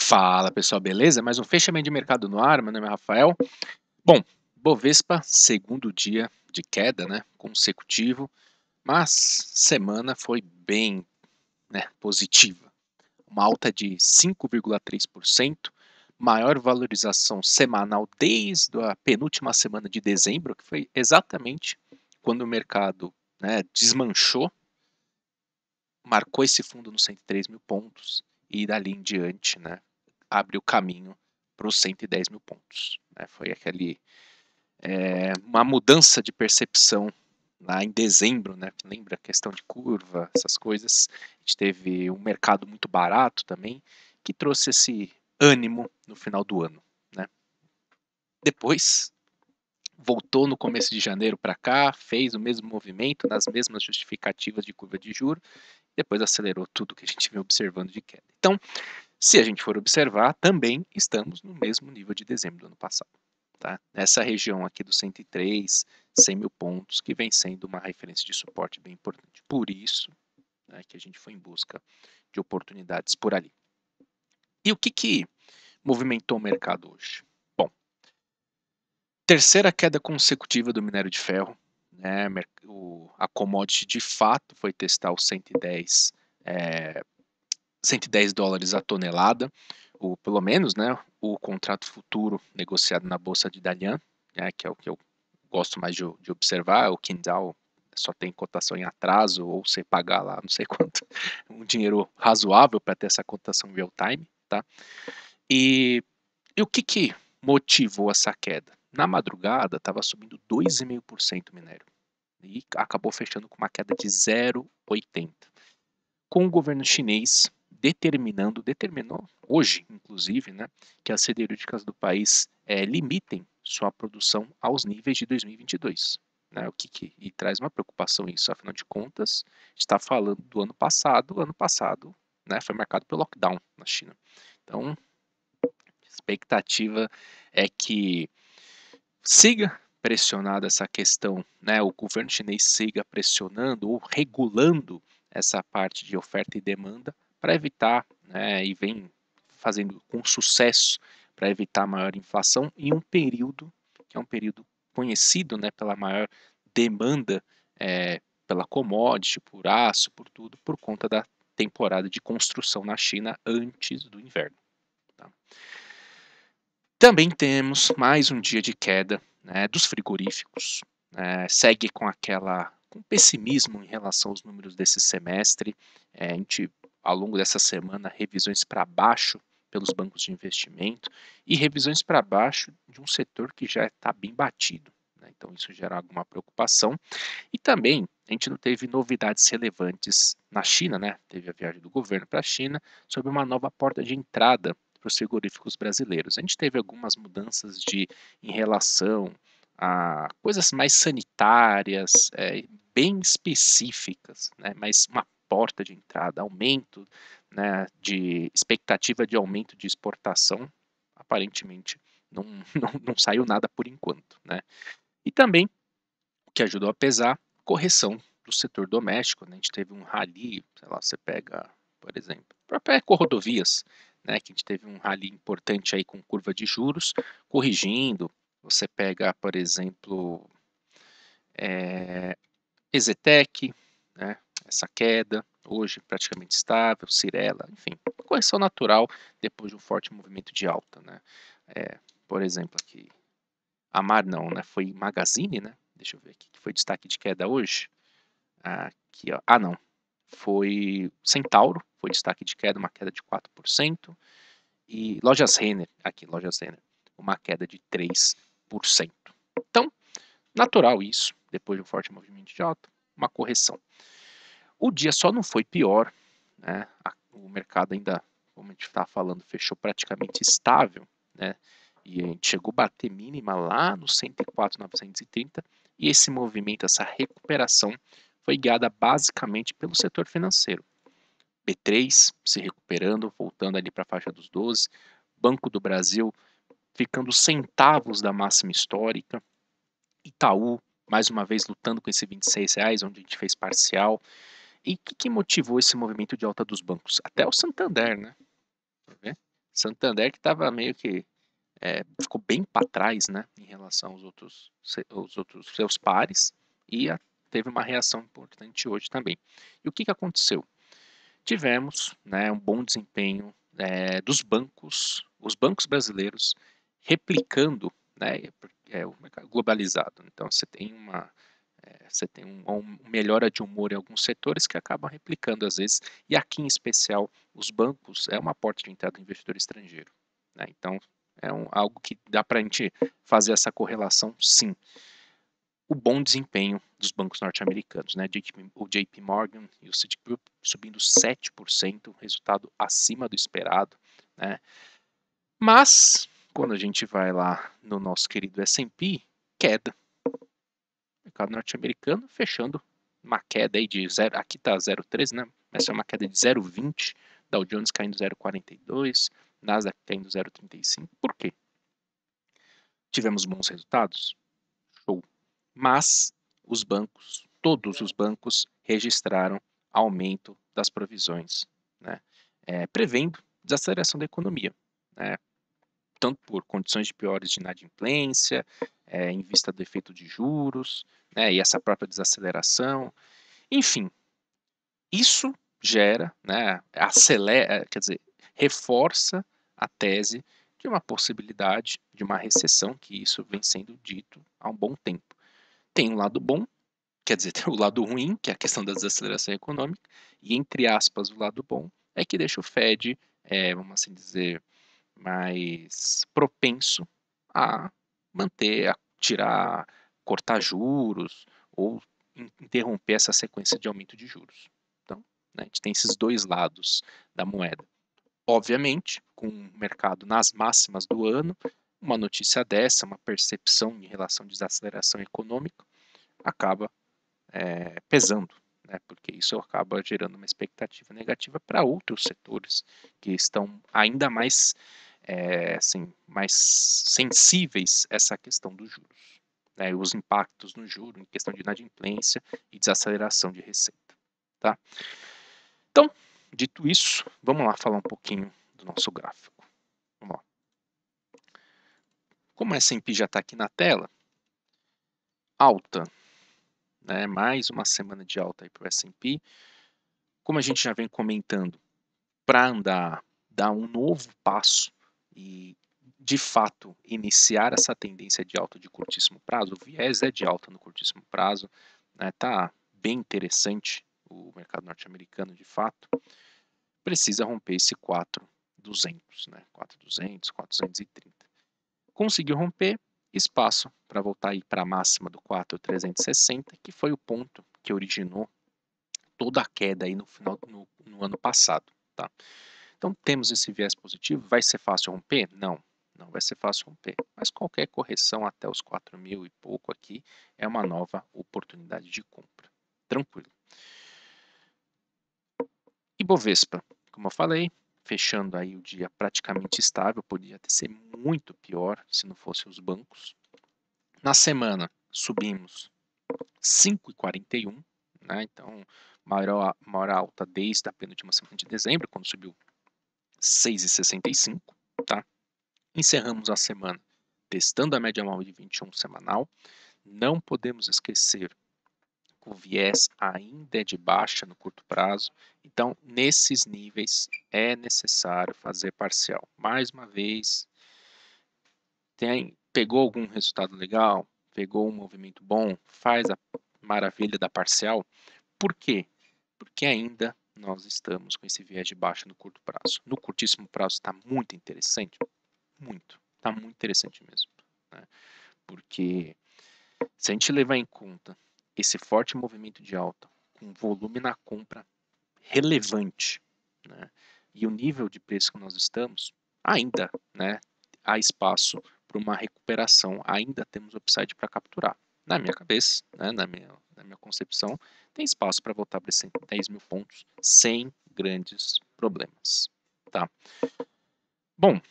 Fala pessoal, beleza? Mais um fechamento de mercado no ar. Meu nome é Rafael. Bom, Bovespa, segundo dia de queda, né, consecutivo, mas semana foi bem, positiva. Uma alta de 5,3%, maior valorização semanal desde a penúltima semana de dezembro, que foi exatamente quando o mercado, desmanchou, marcou esse fundo nos 103 mil pontos e dali em diante, abriu caminho para os 110 mil pontos. Foi uma mudança de percepção lá em dezembro, lembra a questão de curva, essas coisas. A gente teve um mercado muito barato também, que trouxe esse ânimo no final do ano. Depois, voltou no começo de janeiro para cá, fez o mesmo movimento, nas mesmas justificativas de curva de juros, depois acelerou tudo que a gente vem observando de queda. Então, se a gente for observar, também estamos no mesmo nível de dezembro do ano passado. Tá? Nessa região aqui dos 103, 100 mil pontos, que vem sendo uma referência de suporte bem importante. Por isso, que a gente foi em busca de oportunidades por ali. E o que movimentou o mercado hoje? Bom, terceira queda consecutiva do minério de ferro. A commodity de fato foi testar os 110 dólares a tonelada, pelo menos, o contrato futuro negociado na bolsa de Dalian, que é o que eu gosto mais de observar. O Qingdao só tem cotação em atraso, ou você pagar lá não sei quanto, um dinheiro razoável para ter essa cotação real time, tá? E o que motivou essa queda? Na madrugada estava subindo 2,5% o minério e acabou fechando com uma queda de 0,80%. Com o governo chinês determinou hoje, inclusive, que as siderúrgicas do país limitem sua produção aos níveis de 2022. E traz uma preocupação isso, afinal de contas, está falando do ano passado. O ano passado foi marcado pelo lockdown na China. Então, a expectativa é que siga pressionada essa questão, o governo chinês siga pressionando ou regulando essa parte de oferta e demanda para evitar, e vem fazendo com sucesso para evitar maior inflação em um período que é um período conhecido, pela maior demanda pela commodity, por aço, por tudo, por conta da temporada de construção na China antes do inverno. Tá? Também temos mais um dia de queda dos frigoríficos. Segue com pessimismo em relação aos números desse semestre. A gente, ao longo dessa semana, revisões para baixo pelos bancos de investimento e revisões para baixo de um setor que já está bem batido. Então isso gera alguma preocupação. E também a gente não teve novidades relevantes na China, teve a viagem do governo para a China sobre uma nova porta de entrada para os frigoríficos brasileiros. A gente teve algumas mudanças em relação a coisas mais sanitárias, bem específicas, mas uma porta de entrada, aumento, de expectativa de aumento de exportação, aparentemente não saiu nada por enquanto. E também, o que ajudou a pesar, correção do setor doméstico. A gente teve um rally, sei lá, você pega, por exemplo, própria Eco-Rodovias, que a gente teve um rally importante aí com curva de juros, corrigindo. Você pega, por exemplo, Exetec, essa queda, hoje praticamente estável, Cyrela, enfim, correção natural depois de um forte movimento de alta. Por exemplo, aqui, Amar não, foi Magazine, deixa eu ver aqui, que foi destaque de queda hoje. Aqui, ó. Não, foi Centauro, foi destaque de queda, uma queda de 4%, e Lojas Renner, uma queda de 3%. Então, natural isso, depois de um forte movimento de alta, uma correção. O dia só não foi pior, o mercado ainda, como a gente está falando, fechou praticamente estável, e a gente chegou a bater mínima lá no 104.930, e esse movimento, essa recuperação, foi guiada basicamente pelo setor financeiro. B3 se recuperando, voltando ali para a faixa dos 12, Banco do Brasil ficando centavos da máxima histórica, Itaú, mais uma vez, lutando com esse R$ 26, onde a gente fez parcial. E o que motivou esse movimento de alta dos bancos? Até o Santander, Santander que estava meio que ficou bem para trás, né, em relação aos outros seus pares e teve uma reação importante hoje também. E o que aconteceu? Tivemos, né, um bom desempenho dos bancos, os bancos brasileiros replicando, né, o mercado globalizado. Então você tem uma melhora de humor em alguns setores que acabam replicando às vezes, e aqui em especial os bancos é uma porta de entrada do investidor estrangeiro, né? Então é algo que dá para a gente fazer essa correlação, sim. O bom desempenho dos bancos norte-americanos, né? O JP Morgan e o Citigroup subindo 7%, resultado acima do esperado, né? Mas quando a gente vai lá no nosso querido S&P, queda. O mercado norte-americano fechando uma queda aí de zero, aqui está 0,13, né? Essa é uma queda de 0,20, Dow Jones caindo 0,42, Nasdaq caindo 0,35. Por quê? Tivemos bons resultados? Show. Mas os bancos, todos os bancos, registraram aumento das provisões, né? Prevendo desaceleração da economia, né? Tanto por condições de piores de inadimplência, em vista do efeito de juros, né, e essa própria desaceleração. Enfim, isso gera, né, acelera, quer dizer, reforça a tese de uma possibilidade de uma recessão, que isso vem sendo dito há um bom tempo. Tem um lado bom, quer dizer, tem o lado ruim, que é a questão da desaceleração econômica, e entre aspas, o lado bom é que deixa o Fed, vamos assim dizer, mais propenso a manter, a tirar, cortar juros ou interromper essa sequência de aumento de juros. Então, né, a gente tem esses dois lados da moeda. Obviamente, com o mercado nas máximas do ano, uma notícia dessa, uma percepção em relação à desaceleração econômica, acaba pesando, né, porque isso acaba gerando uma expectativa negativa para outros setores que estão ainda mais, assim, mais sensíveis a essa questão dos juros, né, os impactos no juro, em questão de inadimplência e desaceleração de receita. Tá? Então, dito isso, vamos lá falar um pouquinho do nosso gráfico. Vamos lá. Como o S&P já está aqui na tela, alta, né, mais uma semana de alta para o S&P. Como a gente já vem comentando, para andar, dar um novo passo e, de fato, iniciar essa tendência de alta de curtíssimo prazo, o viés é de alta no curtíssimo prazo, né, tá bem interessante o mercado norte-americano, de fato, precisa romper esse 4.200, né, 4.200, 4.230. Conseguiu romper, espaço para voltar aí para a máxima do 4.360, que foi o ponto que originou toda a queda aí no final no ano passado, tá? Então temos esse viés positivo. Vai ser fácil romper? Não, não vai ser fácil romper. Mas qualquer correção até os 4.000 e pouco aqui é uma nova oportunidade de compra. Tranquilo. Ibovespa, como eu falei, fechando aí o dia praticamente estável, podia ter sido muito pior se não fossem os bancos. Na semana subimos 5,41, né? Então maior alta desde a penúltima semana de dezembro, quando subiu 6,65, tá? Encerramos a semana testando a média móvel de 21 semanal. Não podemos esquecer que o viés ainda é de baixa no curto prazo. Então, nesses níveis, é necessário fazer parcial. Mais uma vez, pegou algum resultado legal, pegou um movimento bom, faz a maravilha da parcial. Por quê? Porque ainda nós estamos com esse viés de baixa no curto prazo. No curtíssimo prazo está muito interessante, muito, está muito interessante mesmo, né? Porque se a gente levar em conta esse forte movimento de alta, com volume na compra relevante, né, e o nível de preço que nós estamos, ainda, né, há espaço para uma recuperação, ainda temos upside para capturar. Na minha cabeça, né, na minha concepção, tem espaço para voltar para 10 mil pontos sem grandes problemas. Tá? Bom,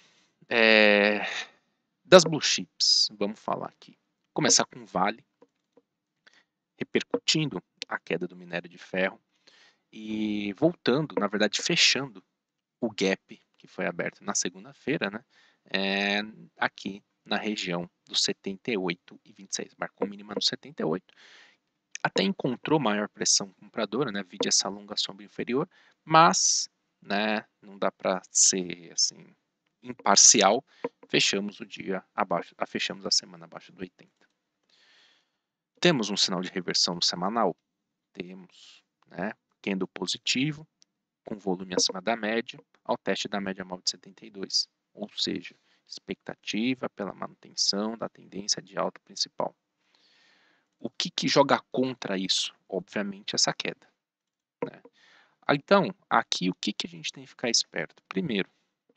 das blue chips, vamos falar aqui. Começar com Vale, repercutindo a queda do minério de ferro e voltando, na verdade, fechando o gap que foi aberto na segunda-feira, né? Aqui na região dos 78,26, marcou mínima no 78, até encontrou maior pressão compradora, né? Vide essa longa sombra inferior, mas, né? Não dá para ser assim imparcial. Fechamos o dia abaixo, fechamos a semana abaixo do 80. Temos um sinal de reversão no semanal? Temos, né? Candle positivo, com volume acima da média, ao teste da média móvel de 72, ou seja, expectativa pela manutenção da tendência de alta principal. O que joga contra isso? Obviamente essa queda, né? Então, aqui o que a gente tem que ficar esperto? Primeiro,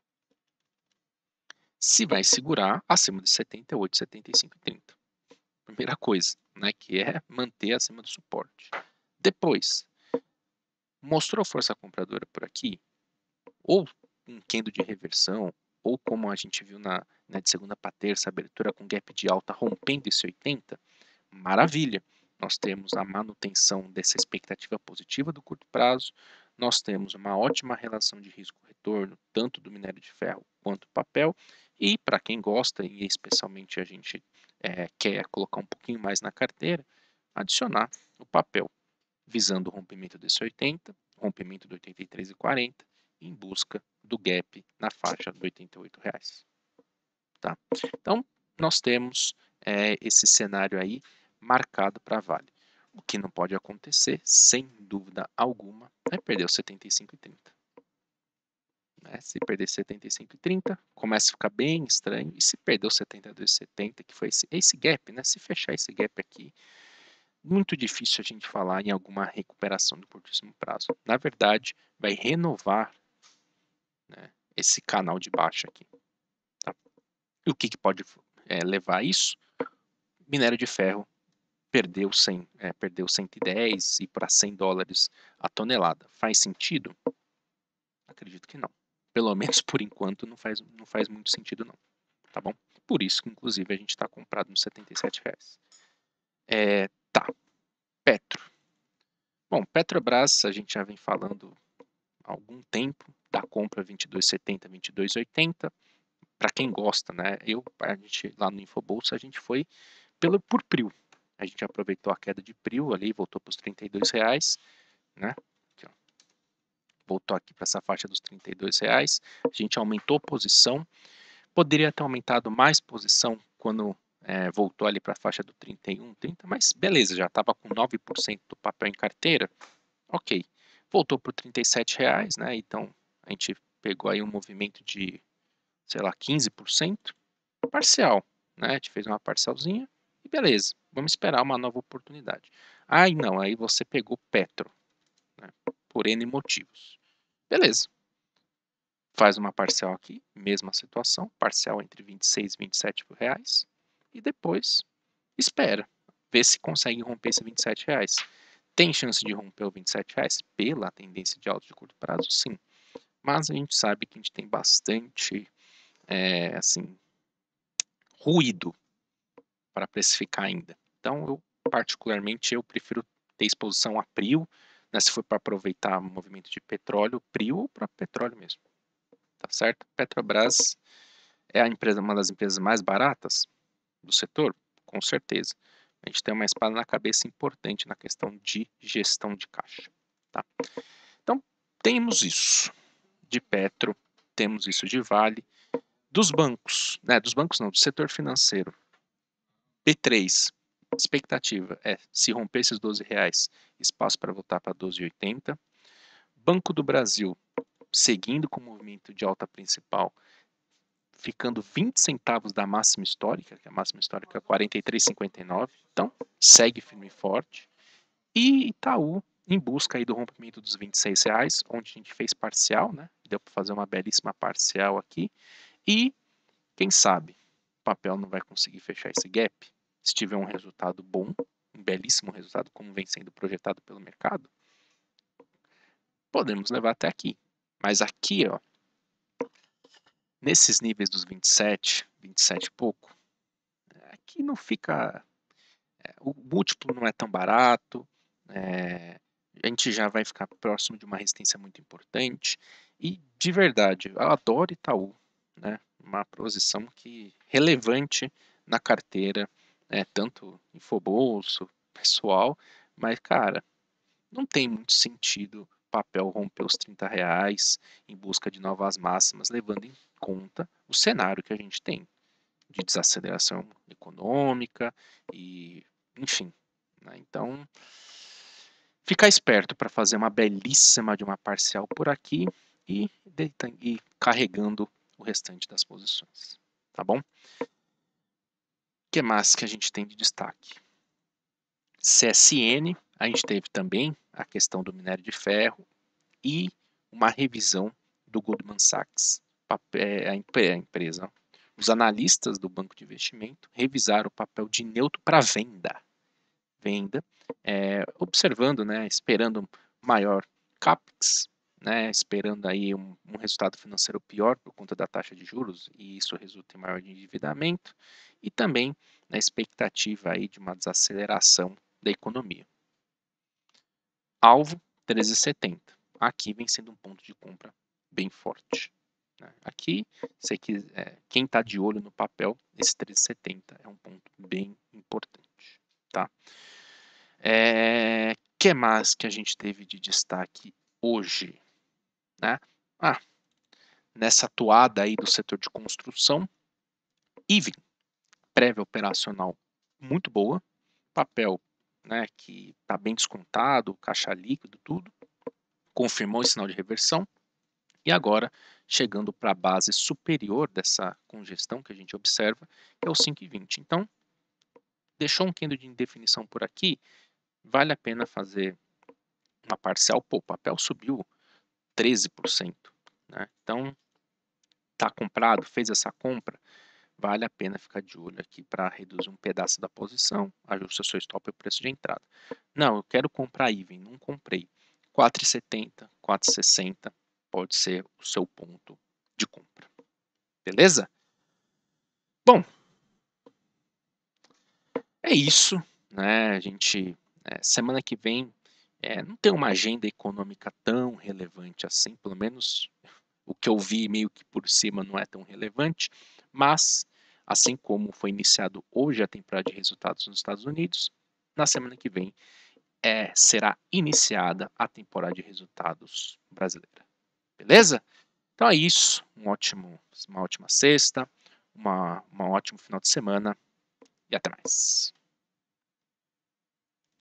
se vai segurar acima de 78, 75 e 30. Primeira coisa, né, que é manter acima do suporte. Depois, mostrou força compradora por aqui, ou um candle de reversão, ou como a gente viu de segunda para terça, abertura com gap de alta rompendo esse 80, maravilha. Nós temos a manutenção dessa expectativa positiva do curto prazo, nós temos uma ótima relação de risco-retorno, tanto do minério de ferro quanto do papel, e para quem gosta, e especialmente a gente quer colocar um pouquinho mais na carteira, adicionar o papel, visando o rompimento desse 80, rompimento do 83,40, em busca do gap na faixa de R$ 88. Tá? Então, nós temos esse cenário aí marcado para Vale. O que não pode acontecer, sem dúvida alguma, é perder os 75,30. Né? Se perder 75,30, começa a ficar bem estranho. E se perder os 72,70, que foi esse gap, né? Se fechar esse gap aqui, muito difícil a gente falar em alguma recuperação do curtíssimo prazo. Na verdade, vai renovar, né, esse canal de baixa aqui. Tá? E o que pode levar a isso? Minério de ferro perdeu 110 e para $100 a tonelada. Faz sentido? Acredito que não. Pelo menos por enquanto não faz muito sentido não. Tá bom? Por isso que inclusive a gente está comprado nos R$ 77. Tá. Petro. Bom, Petrobras a gente já vem falando há algum tempo da compra 22,70, 22,80. Para quem gosta, né? A gente lá no Infobolsa a gente foi por PRIO. A gente aproveitou a queda de PRIO ali, voltou para os R$ 32, né? Aqui, ó. Voltou aqui para essa faixa dos R$ 32. A gente aumentou posição. Poderia ter aumentado mais posição quando voltou ali para a faixa do 31, 30, mas beleza, já estava com 9% do papel em carteira. Ok. Voltou para os R$ 37, né? Então a gente pegou aí um movimento de, sei lá, 15%, parcial, né? A gente fez uma parcialzinha e beleza, vamos esperar uma nova oportunidade. Aí não, aí você pegou Petro, né? Por N motivos. Beleza. Faz uma parcial aqui, mesma situação, parcial entre 26 e 27 reais, e depois espera, vê se consegue romper esse R$ 27. Tem chance de romper o R$ 27 pela tendência de alta de curto prazo? Sim. Mas a gente sabe que a gente tem bastante assim, ruído para precificar ainda. Então, particularmente, eu prefiro ter exposição a PRIO, né, se for para aproveitar o movimento de petróleo, PRIO ou para petróleo mesmo. Tá certo? Petrobras é uma das empresas mais baratas do setor? Com certeza. A gente tem uma espada na cabeça importante na questão de gestão de caixa. Tá? Então, temos isso de Petro, temos isso de Vale, dos bancos, né? Dos bancos não, do setor financeiro. B3, expectativa é, se romper esses R$ 12, espaço para voltar para 12,80. Banco do Brasil, seguindo com o movimento de alta principal, ficando 20 centavos da máxima histórica, que a máxima histórica é 43,59. Então, segue firme e forte. E Itaú, em busca aí do rompimento dos R$ 26, onde a gente fez parcial, né? Deu para fazer uma belíssima parcial aqui. E, quem sabe, o papel não vai conseguir fechar esse gap. Se tiver um resultado bom, um belíssimo resultado, como vem sendo projetado pelo mercado, podemos levar até aqui. Mas aqui, ó, nesses níveis dos 27 e pouco, aqui não fica... o múltiplo não é tão barato, a gente já vai ficar próximo de uma resistência muito importante, E de verdade, eu adoro Itaú, né? Uma posição que relevante na carteira, tanto Infobolso, pessoal, mas cara, não tem muito sentido o papel romper os R$ 30 em busca de novas máximas, levando em conta o cenário que a gente tem de desaceleração econômica e, enfim, né? Então, ficar esperto para fazer uma belíssima de uma parcial por aqui e carregando o restante das posições, tá bom? O que mais que a gente tem de destaque? CSN, a gente teve também a questão do minério de ferro e uma revisão do Goldman Sachs, a empresa. Os analistas do banco de investimento revisaram o papel de neutro para venda, observando, né, esperando maior capex, né, esperando aí um resultado financeiro pior por conta da taxa de juros e isso resulta em maior endividamento e também na expectativa aí de uma desaceleração da economia. Alvo 13,70. Aqui vem sendo um ponto de compra bem forte. Né? Aqui, quem está de olho no papel, esse 13,70 é um ponto bem importante. Tá? Que mais que a gente teve de destaque hoje? Né? Nessa atuada aí do setor de construção, Even, prévia operacional muito boa, papel, né, que está bem descontado, caixa líquido, tudo, confirmou esse sinal de reversão e agora chegando para a base superior dessa congestão que a gente observa, que é o 5,20. Então, deixou um candle de indefinição por aqui, vale a pena fazer uma parcial, pô, o papel subiu 13%, né? Então, tá comprado, fez essa compra, vale a pena ficar de olho aqui para reduzir um pedaço da posição, ajusta seu stop e o preço de entrada. Não, eu quero comprar even, não comprei. 4,70, 4,60 pode ser o seu ponto de compra. Beleza? Bom, é isso, né? A gente, semana que vem, não tem uma agenda econômica tão relevante assim, pelo menos o que eu vi meio que por cima não é tão relevante, mas assim como foi iniciado hoje a temporada de resultados nos Estados Unidos, na semana que vem será iniciada a temporada de resultados brasileira. Beleza? Então é isso. Uma ótima sexta, um ótimo final de semana e até mais.